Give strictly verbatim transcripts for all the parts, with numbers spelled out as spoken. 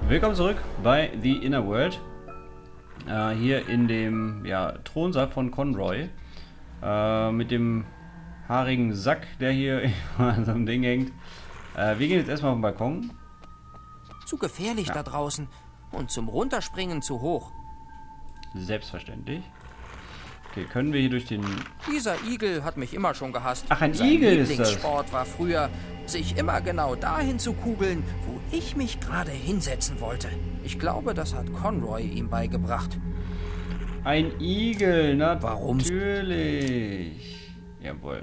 Willkommen zurück bei The Inner World. Äh, hier in dem ja, Thronsaal von Conroy. Äh, mit dem haarigen Sack, der hier an so einem Ding hängt. Äh, wir gehen jetzt erstmal auf den Balkon. Zu gefährlich ja. da draußen. Und zum Runterspringen zu hoch. Selbstverständlich. Okay, können wir hier durch den... Dieser Igel hat mich immer schon gehasst. Ach, ein Sein Igel ist das. Lieblingssport war früher, sich immer genau dahin zu kugeln, wo ich mich gerade hinsetzen wollte. Ich glaube, das hat Conroy ihm beigebracht. Ein Igel, na Warum? Natürlich. Jawohl.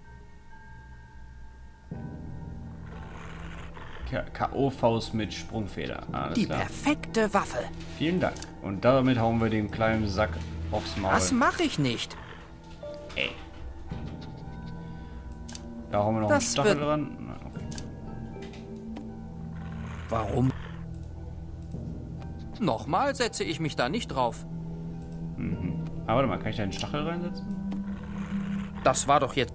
K O-Faust mit Sprungfeder. Alles Die klar. perfekte Waffe. Vielen Dank. Und damit hauen wir den kleinen Sack aufs Maul. Das mache ich nicht. Ey. Da hauen wir noch Das einen Stachel wird- dran. Na, okay. Warum? Nochmal setze ich mich da nicht drauf. Mhm. Aber warte mal, kann ich da einen Stachel reinsetzen? Das war doch jetzt...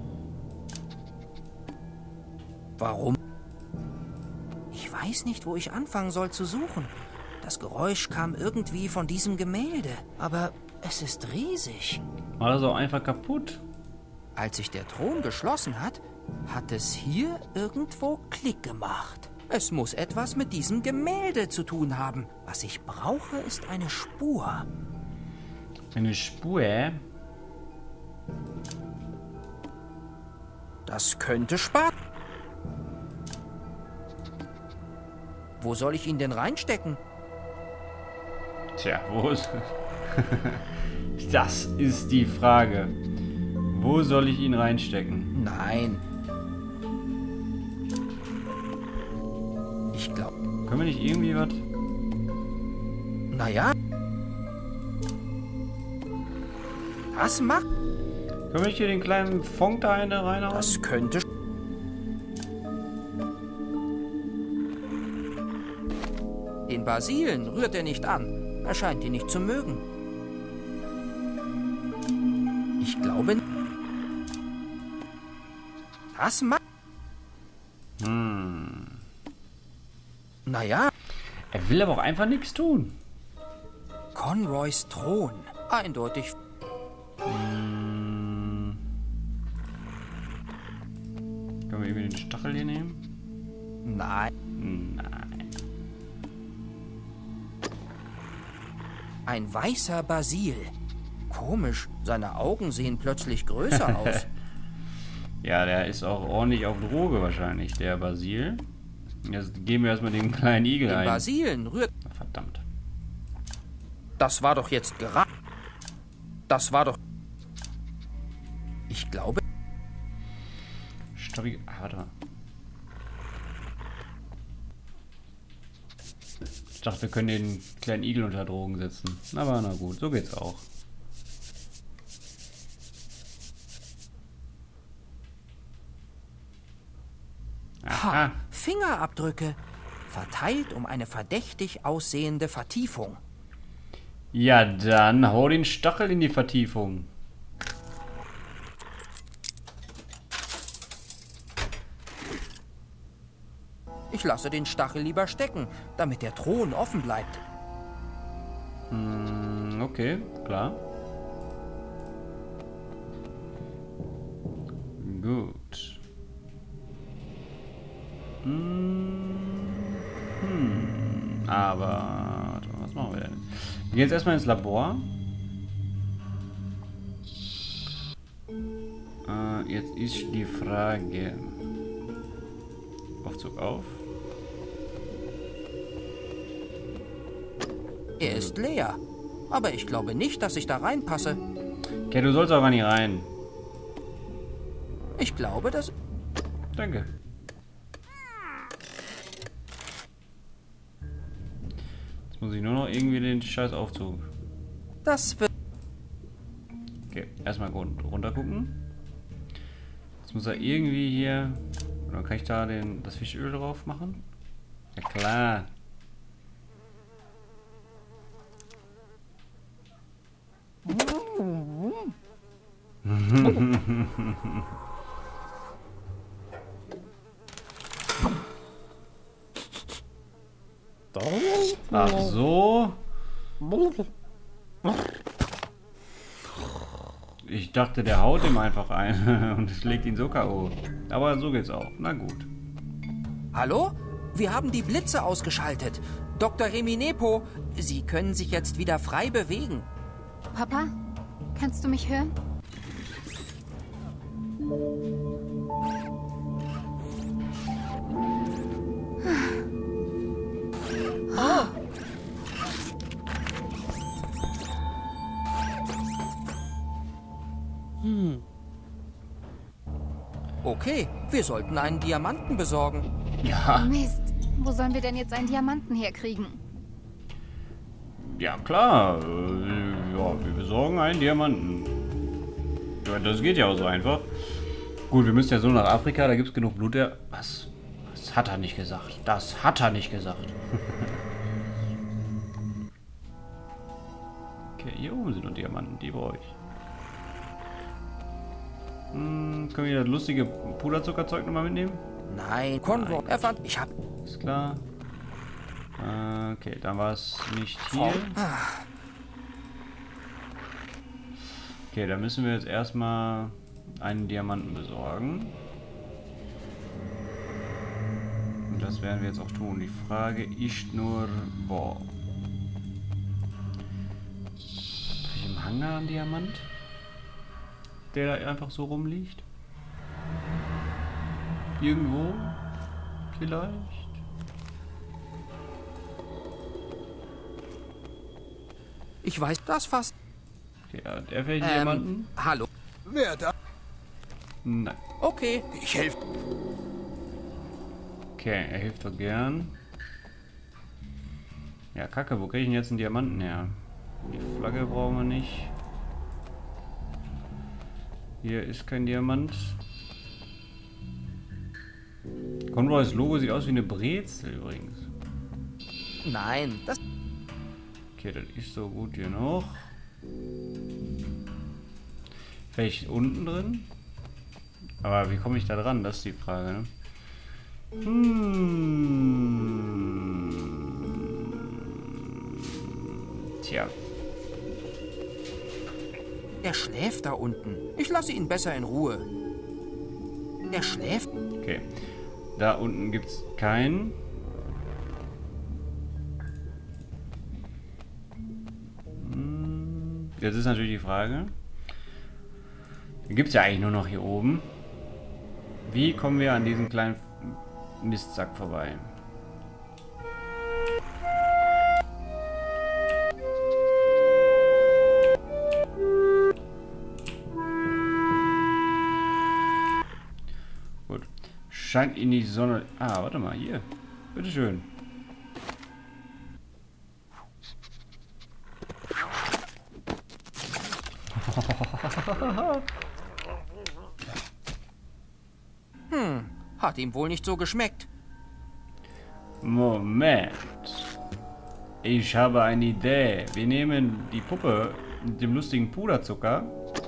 Warum? Ich weiß nicht, wo ich anfangen soll zu suchen. Das Geräusch kam irgendwie von diesem Gemälde. Aber es ist riesig. War das auch einfach kaputt? Als sich der Thron geschlossen hat, hat es hier irgendwo Klick gemacht. Es muss etwas mit diesem Gemälde zu tun haben. Was ich brauche, ist eine Spur. Eine Spur? Das könnte sparen. Wo soll ich ihn denn reinstecken? Tja, wo ist... Das ist die Frage. Wo soll ich ihn reinstecken? Nein. Ich glaube... Können wir nicht irgendwie was... Naja. Was macht... Können wir nicht hier den kleinen Fonk da in der reinhauen? Das könnte... Den Basilen rührt er nicht an. Er scheint ihn nicht zu mögen. Ich glaube... Das macht... Hm. Naja, Er will aber auch einfach nichts tun. Conroys Thron. Eindeutig... Hm. Können wir irgendwie den Stachel hier nehmen? Nein. Nein. Ein weißer Basil. Komisch, seine Augen sehen plötzlich größer aus. Ja, der ist auch ordentlich auf Droge wahrscheinlich, der Basil. Jetzt geben wir erstmal den kleinen Igel Den ein. Basilen rührt... Verdammt. Das war doch jetzt gerade... Das war doch... Ich glaube... Stoppig. Ah, warte mal. Ich dachte, wir können den kleinen Igel unter Drogen setzen. Aber na gut, so geht's auch. Ha, Fingerabdrücke. Verteilt um eine verdächtig aussehende Vertiefung. Ja, dann hau den Stachel in die Vertiefung. Ich lasse den Stachel lieber stecken, damit der Thron offen bleibt. Hm, okay, klar. Gut. Hm, hm. Aber warte mal, was machen wir denn? Wir gehen jetzt erstmal ins Labor. Äh, jetzt ist die Frage. Aufzug auf. Er ist leer. Aber ich glaube nicht, dass ich da reinpasse. Okay, du sollst aber nicht rein. Ich glaube, dass... Danke. Jetzt muss ich nur noch irgendwie den scheiß Aufzug. Das wird... Okay, erstmal runter gucken. Jetzt muss er irgendwie hier... Oder kann ich da den, das Fischöl drauf machen? Ja klar. Ach so. Ich dachte, der haut ihm einfach ein und schlägt ihn so K O. Aber so geht's auch. Na gut. Hallo? Wir haben die Blitze ausgeschaltet. Doktor Reminepo, Sie können sich jetzt wieder frei bewegen. Papa, kannst du mich hören? Oh. Hm. Okay, wir sollten einen Diamanten besorgen. Ja. Mist, wo sollen wir denn jetzt einen Diamanten herkriegen? Ja, klar. Äh, ja, wir besorgen einen Diamanten. Ja, das geht ja auch so einfach. Gut, wir müssen ja so nach Afrika, da gibt es genug Blut. Der was? Das hat er nicht gesagt. Das hat er nicht gesagt. Okay, hier oben sind noch Diamanten, die brauche ich. Hm, können wir das lustige Puderzuckerzeug nochmal mitnehmen? Nein, Conroy, er fand, ich hab... Ist klar. Äh, okay, dann war es nicht hier. Okay, dann müssen wir jetzt erstmal einen Diamanten besorgen. Und das werden wir jetzt auch tun. Die Frage ist nur, boah. Habe ich im Hangar einen Diamant? Der da einfach so rumliegt? Irgendwo? Vielleicht? Ich weiß das fast. Okay, hat er vielleicht Ähm, Diamanten? hallo. Wer da? Nein. Okay. Ich helfe. Okay, er hilft doch gern. Ja, Kacke, wo kriege ich denn jetzt einen Diamanten her? Die Flagge brauchen wir nicht. Hier ist kein Diamant. Conroys Logo sieht aus wie eine Brezel übrigens. Nein, das... Okay, das ist so gut hier noch. Vielleicht unten drin? Aber wie komme ich da dran? Das ist die Frage, ne? Hm. Tja. Er schläft da unten. Ich lasse ihn besser in Ruhe. Er schläft? Okay. Da unten gibt es keinen. Hm. Jetzt ist natürlich die Frage. Gibt es ja eigentlich nur noch hier oben. Wie kommen wir an diesen kleinen Mistsack vorbei? Gut. Scheint in die Sonne... Ah, warte mal, hier. Bitteschön. Hm, hat ihm wohl nicht so geschmeckt. Moment. Ich habe eine Idee. Wir nehmen die Puppe mit dem lustigen Puderzucker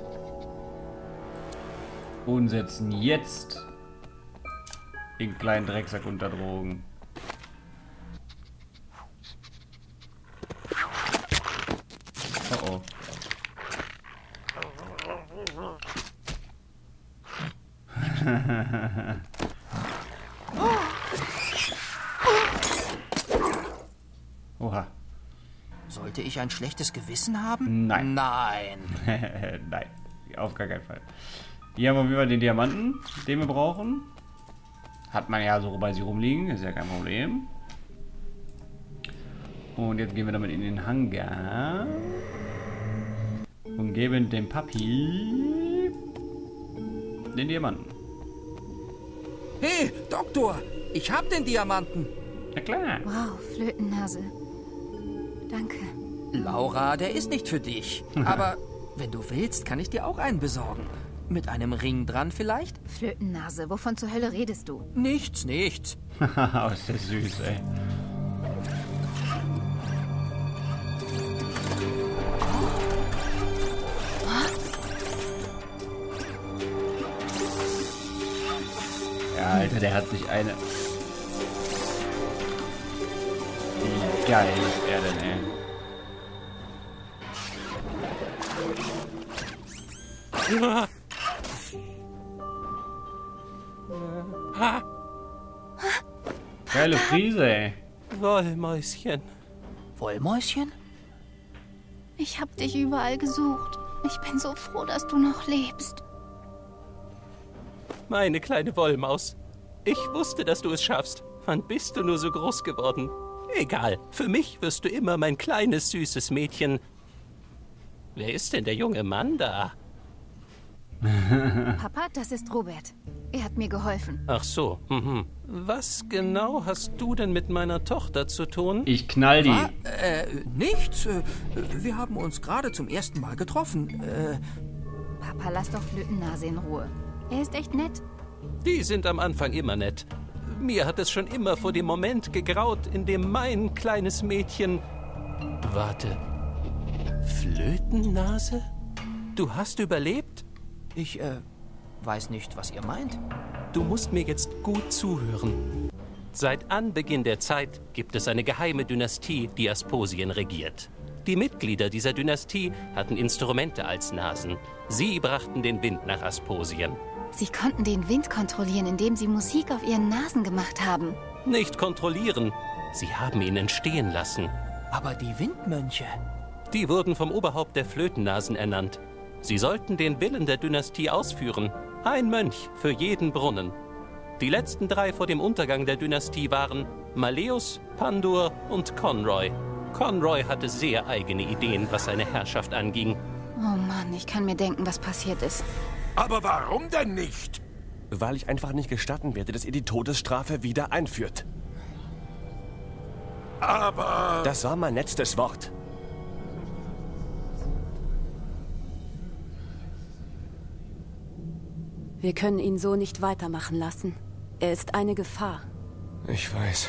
und setzen jetzt den kleinen Drecksack unter Drogen. Oh oh. Oha. Sollte ich ein schlechtes Gewissen haben? Nein. Nein. Nein, auf gar keinen Fall. Hier haben wir wieder den Diamanten, den wir brauchen. Hat man ja so bei sich rumliegen, ist ja kein Problem. Und jetzt gehen wir damit in den Hangar. Und geben dem Papi den Diamanten. Hey, Doktor, ich hab den Diamanten. Na klar. Wow, Flötennase. Danke. Laura, der ist nicht für dich. Aber wenn du willst, kann ich dir auch einen besorgen. Mit einem Ring dran vielleicht? Flötennase, wovon zur Hölle redest du? Nichts, nichts. Haha, ist das süß, ey. Ja, Alter, der hat sich eine... geil ist er denn, ey? Geile Frise, ey. Wollmäuschen. Wollmäuschen? Ich hab dich überall gesucht. Ich bin so froh, dass du noch lebst. Meine kleine Wollmaus. Ich wusste, dass du es schaffst. Wann bist du nur so groß geworden? Egal, für mich wirst du immer mein kleines, süßes Mädchen. Wer ist denn der junge Mann da? Papa, das ist Robert. Er hat mir geholfen. Ach so, mhm. Was genau hast du denn mit meiner Tochter zu tun? Ich knall die. Ah, äh, nichts. Äh, Wir haben uns gerade zum ersten Mal getroffen. Äh, Papa, lass doch Flötennase in Ruhe. Er ist echt nett. Die sind am Anfang immer nett. Mir hat es schon immer vor dem Moment gegraut, in dem mein kleines Mädchen... Warte. Flötennase? Du hast überlebt? ich, äh, weiß nicht, was ihr meint. Du musst mir jetzt gut zuhören. Seit Anbeginn der Zeit gibt es eine geheime Dynastie, die Asposien regiert. Die Mitglieder dieser Dynastie hatten Instrumente als Nasen. Sie brachten den Wind nach Asposien. Sie konnten den Wind kontrollieren, indem sie Musik auf ihren Nasen gemacht haben. Nicht kontrollieren, sie haben ihn entstehen lassen. Aber die Windmönche... Die wurden vom Oberhaupt der Flötennasen ernannt. Sie sollten den Willen der Dynastie ausführen. Ein Mönch für jeden Brunnen. Die letzten drei vor dem Untergang der Dynastie waren Malleus, Pandur und Conroy. Conroy hatte sehr eigene Ideen, was seine Herrschaft anging. Oh Mann, ich kann mir denken, was passiert ist. Aber warum denn nicht? Weil ich einfach nicht gestatten werde, dass ihr die Todesstrafe wieder einführt. Aber... Das war mein letztes Wort. Wir können ihn so nicht weitermachen lassen. Er ist eine Gefahr. Ich weiß.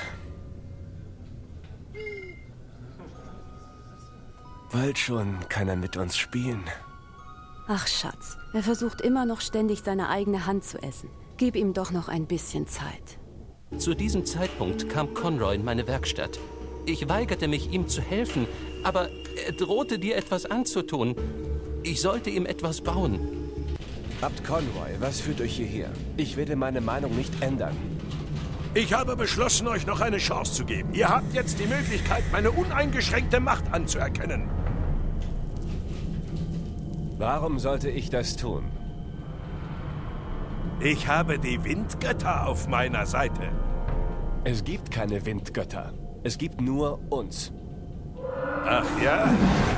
Bald schon kann er mit uns spielen. Ach Schatz, er versucht immer noch ständig seine eigene Hand zu essen. Gib ihm doch noch ein bisschen Zeit. Zu diesem Zeitpunkt kam Conroy in meine Werkstatt. Ich weigerte mich, ihm zu helfen, aber er drohte dir etwas anzutun. Ich sollte ihm etwas bauen. Abt Conroy, was führt euch hierher? Ich werde meine Meinung nicht ändern. Ich habe beschlossen, euch noch eine Chance zu geben. Ihr habt jetzt die Möglichkeit, meine uneingeschränkte Macht anzuerkennen. Warum sollte ich das tun? Ich habe die Windgötter auf meiner Seite. Es gibt keine Windgötter. Es gibt nur uns. Ach ja?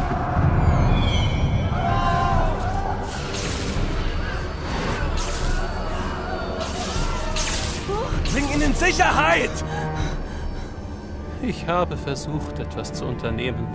Bring ihn in Sicherheit! Ich habe versucht, etwas zu unternehmen.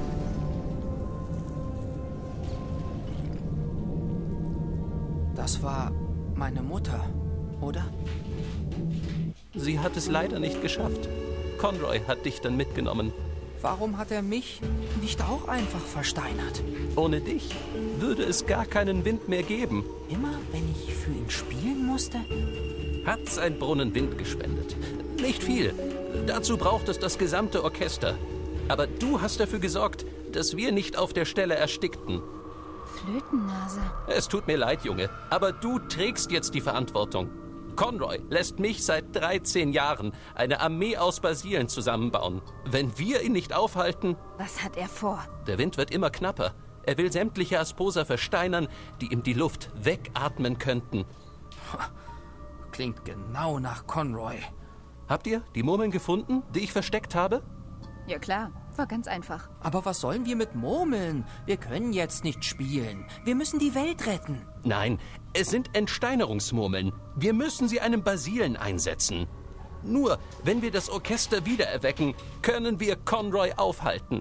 Das war meine Mutter, oder? Sie hat es leider nicht geschafft. Conroy hat dich dann mitgenommen. Warum hat er mich nicht auch einfach versteinert? Ohne dich würde es gar keinen Wind mehr geben. Immer wenn ich für ihn spielen musste? Hat sein Brunnen Wind gespendet. Nicht viel. Dazu braucht es das gesamte Orchester. Aber du hast dafür gesorgt, dass wir nicht auf der Stelle erstickten. Flötennase. Es tut mir leid, Junge, aber du trägst jetzt die Verantwortung. Conroy lässt mich seit dreizehn Jahren eine Armee aus Basilen zusammenbauen. Wenn wir ihn nicht aufhalten... Was hat er vor? Der Wind wird immer knapper. Er will sämtliche Asposer versteinern, die ihm die Luft wegatmen könnten. Klingt genau nach Conroy. Habt ihr die Murmeln gefunden, die ich versteckt habe? Ja klar, war ganz einfach. Aber was sollen wir mit Murmeln? Wir können jetzt nicht spielen. Wir müssen die Welt retten. Nein, es sind Entsteinerungsmurmeln. Wir müssen sie einem Basilen einsetzen. Nur, wenn wir das Orchester wiedererwecken, können wir Conroy aufhalten.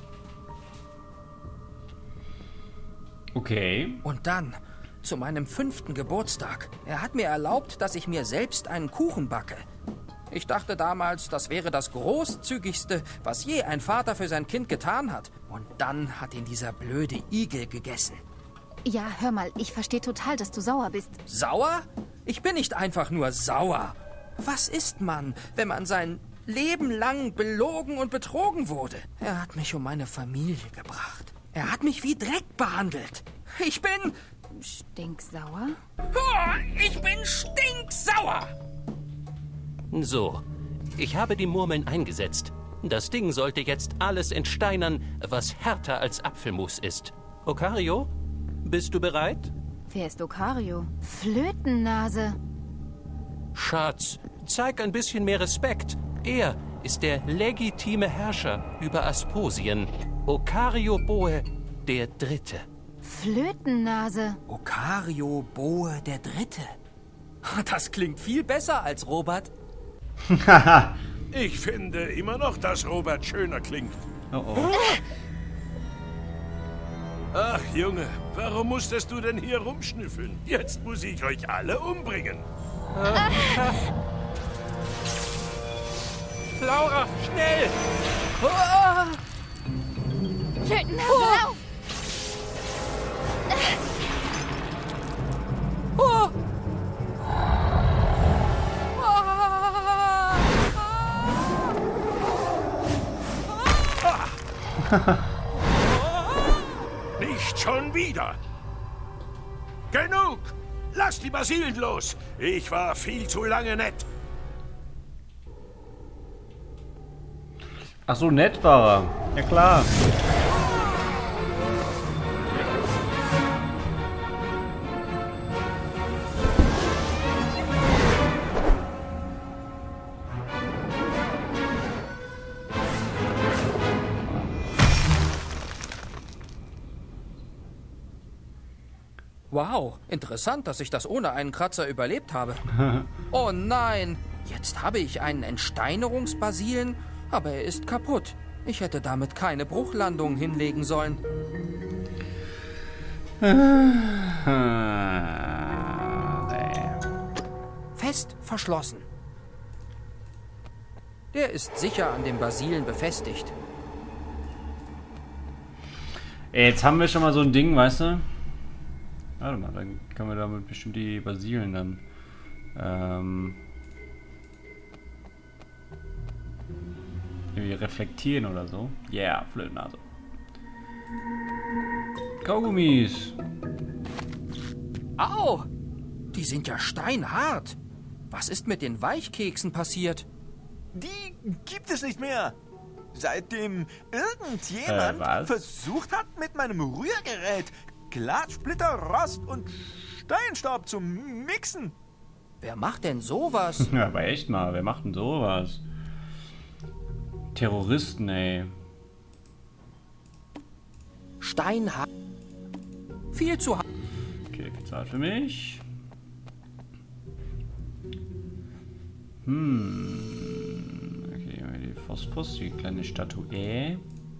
Okay. Und dann, zu meinem fünften Geburtstag. Er hat mir erlaubt, dass ich mir selbst einen Kuchen backe. Ich dachte damals, das wäre das Großzügigste, was je ein Vater für sein Kind getan hat. Und dann hat ihn dieser blöde Igel gegessen. Ja, hör mal, ich verstehe total, dass du sauer bist. Sauer? Ich bin nicht einfach nur sauer. Was ist man, wenn man sein Leben lang belogen und betrogen wurde. Er hat mich um meine Familie gebracht. Er hat mich wie Dreck behandelt. Ich bin... Stinksauer? Oh, ich bin stinksauer! So, ich habe die Murmeln eingesetzt. Das Ding sollte jetzt alles entsteinern, was härter als Apfelmus ist. Okario, bist du bereit? Wer ist Okario? Flötennase. Schatz, zeig ein bisschen mehr Respekt. Er ist der legitime Herrscher über Asposien. Okario Boe der Dritte. Flötennase. Okario Boe der Dritte. Das klingt viel besser als Robert. Ich finde immer noch, dass Robert schöner klingt. Oh oh. Ach, Junge, warum musstest du denn hier rumschnüffeln? Jetzt muss ich euch alle umbringen. Laura, schnell! Flötennase, lauf! Oh. Nicht schon wieder. Genug! Lass die Basilen los! Ich war viel zu lange nett. Ach so, nett war er. Ja klar. Wow, interessant, dass ich das ohne einen Kratzer überlebt habe. Oh nein, jetzt habe ich einen Entsteinerungsbasilen, aber er ist kaputt. Ich hätte damit keine Bruchlandung hinlegen sollen. Fest verschlossen. Der ist sicher an dem Basilen befestigt. Ey, jetzt haben wir schon mal so ein Ding, weißt du? Warte mal, dann können wir damit bestimmt die Basilen dann ähm, irgendwie reflektieren oder so. Yeah, Flötennase. Kaugummis. Au! Die sind ja steinhart. Was ist mit den Weichkeksen passiert? Die gibt es nicht mehr. Seitdem irgendjemand Äh, was? versucht hat, mit meinem Rührgerät Glassplitter, Rost und Steinstaub zu mixen. Wer macht denn sowas? Ja, aber echt mal, wer macht denn sowas? Terroristen, ey. Steinhart. Viel zu hart. Okay, bezahlt für mich. Hm. Okay, die Phosphos, die kleine Statue.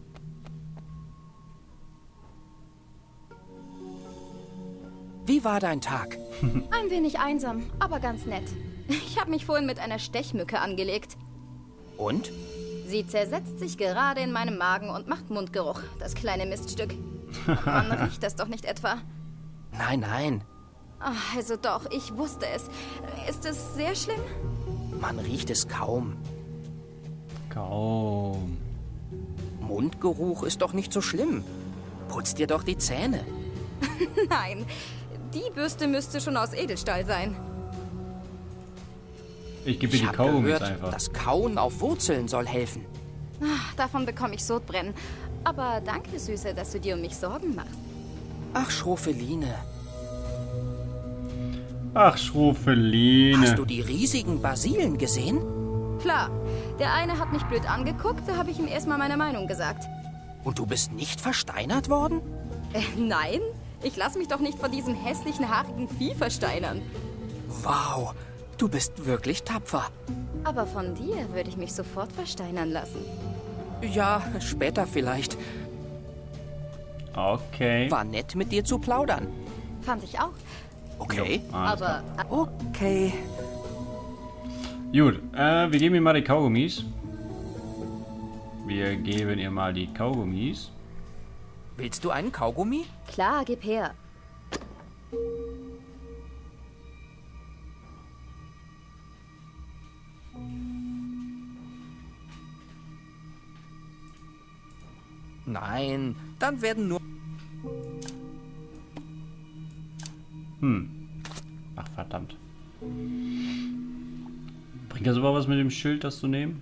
Wie war dein Tag? Ein wenig einsam, aber ganz nett. Ich habe mich vorhin mit einer Stechmücke angelegt. Und? Sie zersetzt sich gerade in meinem Magen und macht Mundgeruch, das kleine Miststück. Man riecht das doch nicht etwa. Nein, nein. Ach, also doch, ich wusste es. Ist es sehr schlimm? Man riecht es kaum. Kaum. Mundgeruch ist doch nicht so schlimm. Putz dir doch die Zähne. Nein, die Bürste müsste schon aus Edelstahl sein. Ich gebe dir Ich die habe Kaugummis gehört, einfach. das Kauen auf Wurzeln soll helfen. Ach, davon bekomme ich Sodbrennen. Aber danke, Süße, dass du dir um mich Sorgen machst. Ach, Schrofeline. Ach, Schrofeline. Hast du die riesigen Basilen gesehen? Klar, der eine hat mich blöd angeguckt, da habe ich ihm erstmal meine Meinung gesagt. Und du bist nicht versteinert worden? Äh, nein, ich lasse mich doch nicht von diesem hässlichen, haarigen Vieh versteinern. Wow, du bist wirklich tapfer. Aber von dir würde ich mich sofort versteinern lassen. Ja, später vielleicht. Okay. War nett, mit dir zu plaudern. Fand ich auch. Okay. Jo, alles Aber Okay. Gut, äh, wir geben ihr mal die Kaugummis. Wir geben ihr mal die Kaugummis. Willst du einen Kaugummi? klar, gib her. Nein, dann werden nur... Hm. Ach, verdammt. Bringt das überhaupt was mit dem Schild, das zu nehmen?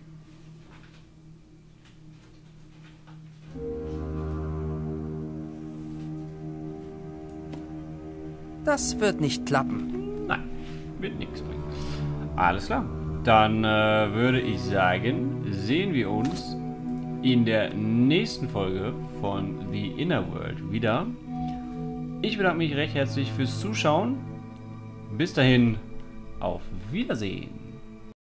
Das wird nicht klappen. Nein, wird nichts bringen. Alles klar. Dann äh, würde ich sagen, sehen wir uns in der nächsten Folge von The Inner World wieder. Ich bedanke mich recht herzlich fürs Zuschauen. Bis dahin, auf Wiedersehen.